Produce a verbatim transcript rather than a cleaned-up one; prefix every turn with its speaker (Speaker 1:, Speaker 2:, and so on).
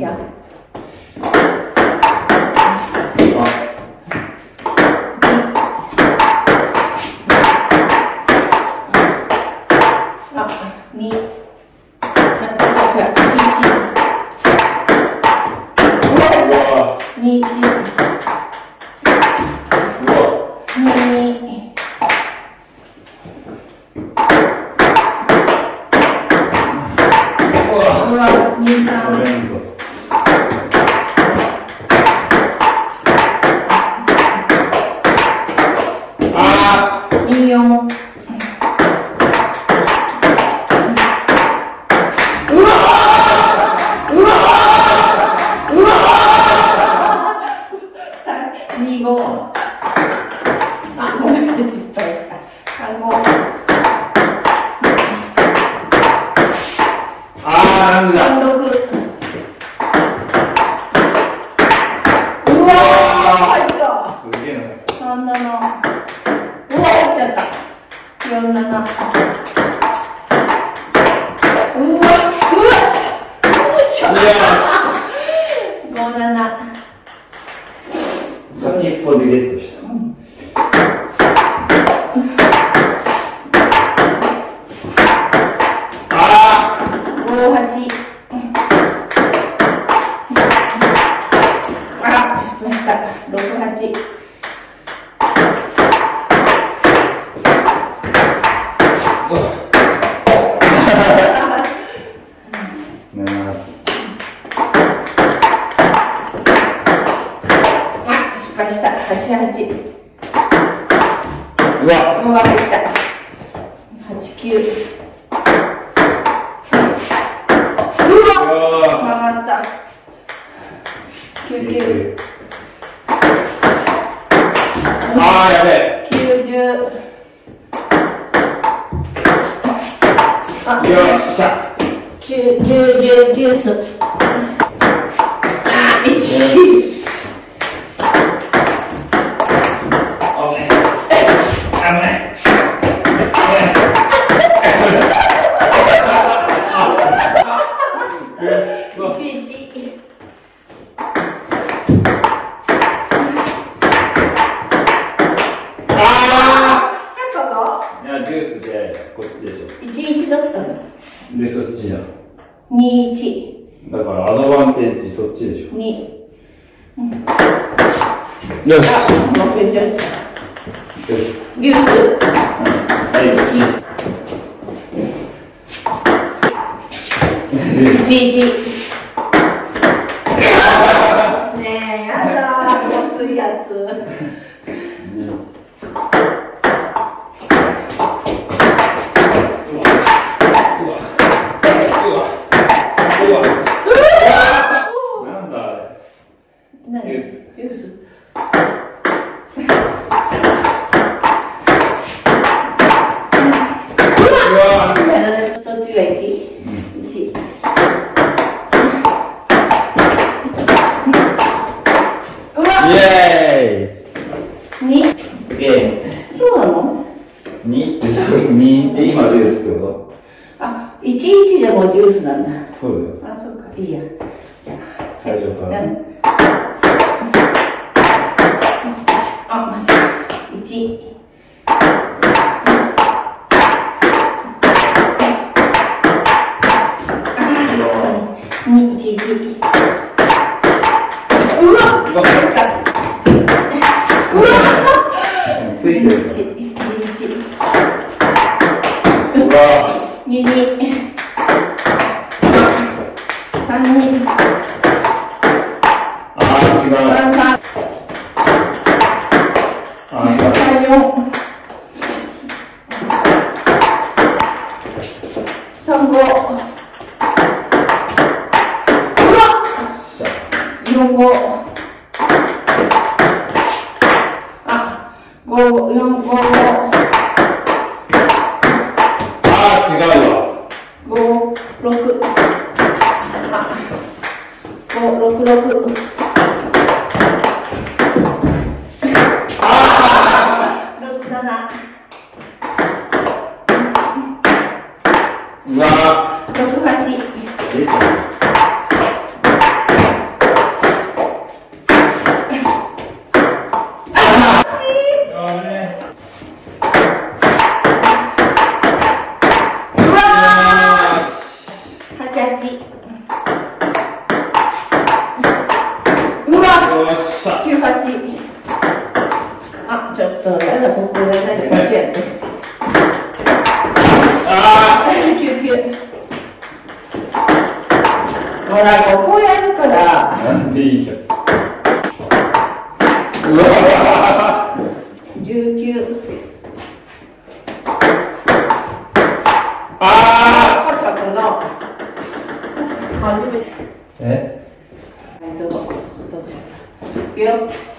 Speaker 1: や。あ、に。に、いち。に。うわ、に、さん。あー、に、よん。に、ご。あ、ごめん、失敗した。あ、ご。
Speaker 2: あー、なんだ。
Speaker 1: ろく。うわー、入った。
Speaker 2: すげえな。
Speaker 1: さん、なな。うわ、入っちゃった。よん、なな。うわ、うわ、ご、なな。
Speaker 2: 先っぽでゲットした。うん、ああ。
Speaker 1: ご、はち。あ、失敗した。ろく、はち。あ、失敗した。はち、はち。
Speaker 2: うわ、
Speaker 1: うわ、入った。はち、きゅう。うわ、曲がった。きゅう、きゅう。
Speaker 2: あー、やべえ。
Speaker 1: きゅうじゅう。あ、
Speaker 2: よっしゃ。
Speaker 1: きゅうじゅう、じゅう、デュース。あ、いち。いち、いちだったの
Speaker 2: で、そっちだ。
Speaker 1: に、いち。
Speaker 2: だからアドバンテージそっちでしょ。
Speaker 1: に。うん、
Speaker 2: よし。
Speaker 1: あ、負けちゃった。デュース。
Speaker 2: はい。いち。
Speaker 1: いち、いち。ねえ、やだー、細いやつ。そっちがいち、いち。うわ。
Speaker 2: イエーイ。
Speaker 1: に。
Speaker 2: ええ。
Speaker 1: そうなの？
Speaker 2: にってにって今デュースってこと？
Speaker 1: あ、いちいちでもデュースなんだ。
Speaker 2: そうだよ。
Speaker 1: あ、そうか、いいや。じゃあ。
Speaker 2: 最初から。
Speaker 1: あ、間違えた。いち。に、いち、いち。うわっ！うわっ！
Speaker 2: ついてる。
Speaker 1: いち、いち。
Speaker 2: うわ
Speaker 1: に、に。さん、に。
Speaker 2: あー、違う。
Speaker 1: さん、さん。
Speaker 2: あー、
Speaker 1: さん、よん。さん、ご。よん、ご。あ、ご、よん、ご。
Speaker 2: あー、違うわ。
Speaker 1: ご、ろく。あ、ご、ろく、ろく。あー、ろく、なな。
Speaker 2: うわ
Speaker 1: ろく、はち。
Speaker 2: ー。
Speaker 1: ら、ここやるから。
Speaker 2: なんでいいじゃん。うわ
Speaker 1: じゅうきゅう。
Speaker 2: あ
Speaker 1: あー、かったな。初めて。
Speaker 2: え
Speaker 1: はい、どうぞ。どうぞ。いくよ。